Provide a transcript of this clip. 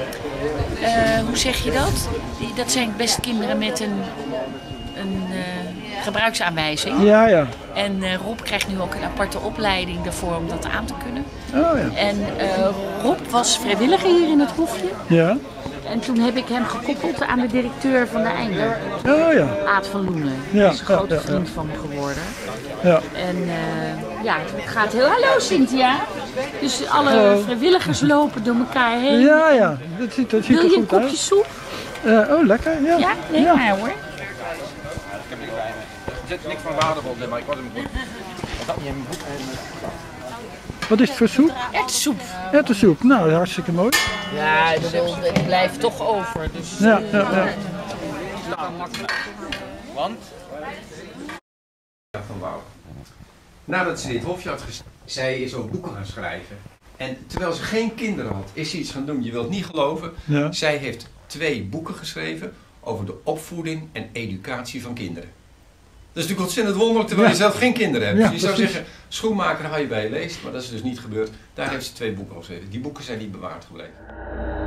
Hoe zeg je dat? Dat zijn best kinderen met een gebruiksaanwijzing. Ja, ja. En Rob krijgt nu ook een aparte opleiding daarvoor om dat aan te kunnen. Oh ja. En Rob was vrijwilliger hier in het hoefje. Ja. En toen heb ik hem gekoppeld aan de directeur van de Einde. Oh ja. Aad van Loenen. Ja, Dat is een grote ja, vriend van me geworden. Ja. En ja, het gaat heel... Hallo Cynthia! Dus alle vrijwilligers lopen door elkaar heen. Ja, ja. Dat ziet Wil er je een goed kopje uit. soep? Oh, lekker. Ja. Ja, nee Ja. maar hoor. Ik heb niks bij me. Er zit niks van waarde op, maar ik was hem goed. Ik had niet in mijn boek. Wat is het voor soep? Erwtensoep. Erwtensoep. Nou, hartstikke mooi. Ja, ik bedoel, het blijft toch over. Dus, Ja, ja, ja. Want? Van Wouw. Nadat ze dit hofje had geschreven, zij is ook boeken gaan schrijven. En terwijl ze geen kinderen had, is ze iets gaan doen. Je wilt niet geloven. Ja. Zij heeft 2 boeken geschreven over de opvoeding en educatie van kinderen. Dat is natuurlijk ontzettend wonderlijk terwijl je zelf geen kinderen hebt. Ja, Dus je zou precies. zeggen, schoenmaker hou je bij je leest, maar dat is dus niet gebeurd. Daar heeft ze 2 boeken over geschreven. Die boeken zijn niet bewaard gebleven.